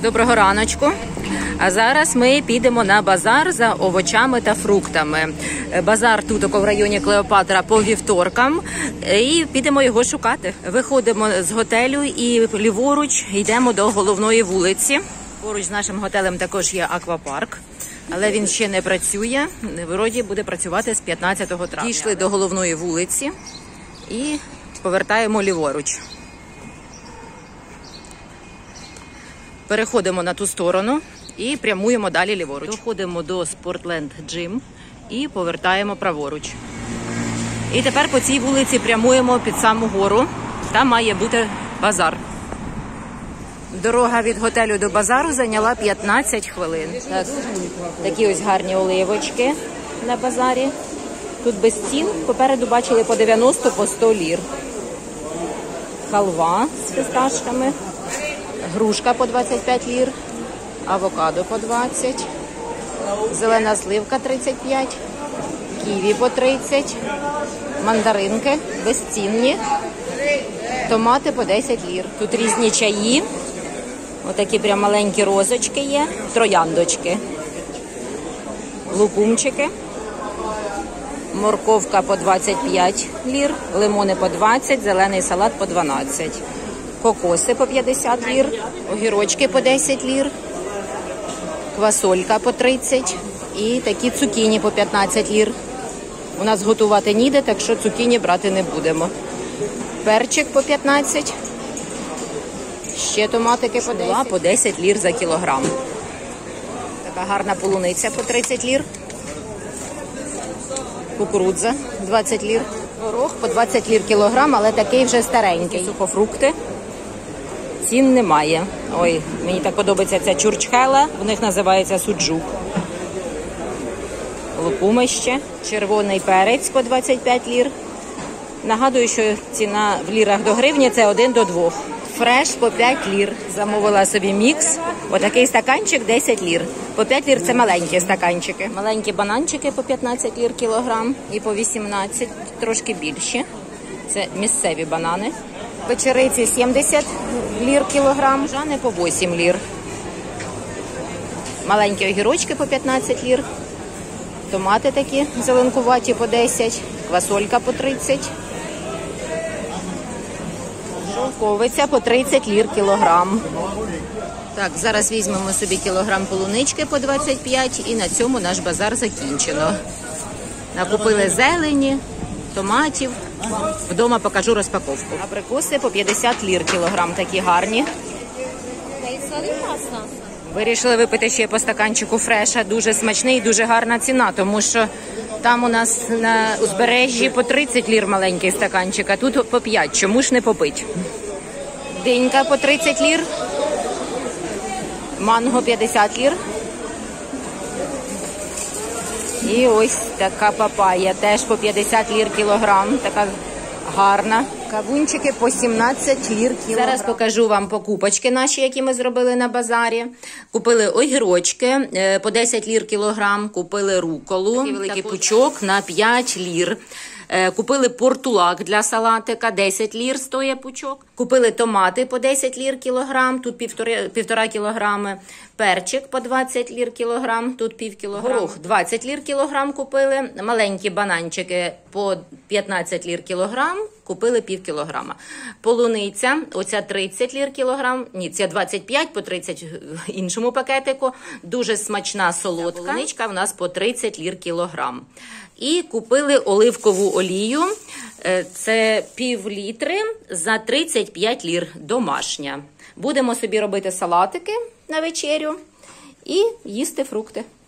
Доброго раночку. А зараз ми підемо на базар за овочами та фруктами. Базар тут в районі Клеопатра по вівторкам і підемо його шукати. Виходимо з готелю і ліворуч йдемо до головної вулиці. Поруч з нашим готелем також є аквапарк, але він ще не працює. Вроді буде працювати з 15 травня. Дійшли до головної вулиці і повертаємо ліворуч. Переходимо на ту сторону і прямуємо далі ліворуч. Доходимо до Sportland Gym і повертаємо праворуч. І тепер по цій вулиці прямуємо під саму гору. Там має бути базар. Дорога від готелю до базару зайняла 15 хвилин. Так, такі ось гарні оливочки на базарі. Тут без цін. Попереду бачили по 90, по 100 лір. Халва з фісташками. Грушка по 25 лір, авокадо по 20, зелена сливка 35, ківі по 30, мандаринки безцінні, томати по 10 лір. Тут різні чаї, отакі прям маленькі розочки є, трояндочки, лукумчики, морковка по 25 лір, лимони по 20, зелений салат по 12. Кокоси по 50 лір, огірочки по 10 лір, квасолька по 30 і такі цукіні по 15 лір. У нас готувати ніде, так що цукіні брати не будемо. Перчик по 15, ще томатики по 10 лір за кілограм. Така гарна полуниця по 30 лір, кукурудза 20 лір, горох по 20 лір кілограм, але такий вже старенький. Сухофрукти. Цін немає. Ой, мені так подобається ця чурчхела, в них називається суджук. Лукумище, червоний перець по 25 лір. Нагадую, що ціна в лірах до гривні – це 1 до 2. Фреш по 5 лір. Замовила собі мікс. Отакий стаканчик 10 лір. По 5 лір – це маленькі стаканчики. Маленькі бананчики по 15 лір кілограм і по 18, трошки більші. Це місцеві банани. Печериці 70 лір кілограм, жани по 8 лір. Маленькі огірочки по 15 лір. Томати такі зеленкуваті по 10, квасолька по 30. Шовковиця по 30 лір кілограм. Так, зараз візьмемо собі кілограм полунички по 25 і на цьому наш базар закінчено. Накупили зелені, томатів. Вдома покажу розпаковку. Абрикоси по 50 лір кілограм, такі гарні. Вирішили випити ще по стаканчику фреша. Дуже смачний і дуже гарна ціна, тому що там у нас на узбережжі по 30 лір маленький стаканчик, а тут по 5. Чому ж не попить? Динька по 30 лір. Манго 50 лір. І ось така папая, теж по 50 лір кілограм, така гарна. Кавунчики по 17 лір кілограм. Зараз покажу вам покупочки наші, які ми зробили на базарі. Купили огірочки по 10 лір кілограм, купили руколу, такий великий пучок на 5 лір. Купили портулак для салатика, 10 лір стоїть пучок. Купили томати по 10 лір кілограм, тут 1,5 кілограми. Перчик по 20 лір кілограм, тут пів кілограма. Горох 20 лір кілограм купили. Маленькі бананчики по 15 лір кілограм, купили пів кілограма. Полуниця, оця 30 лір кілограм, ні, це 25, по 30 в іншому пакетику. Дуже смачна солодка. Полуничка в нас по 30 лір кілограм. І купили оливкову олію, це пів літри за 35 лір, домашня. Будемо собі робити салатики на вечерю і їсти фрукти.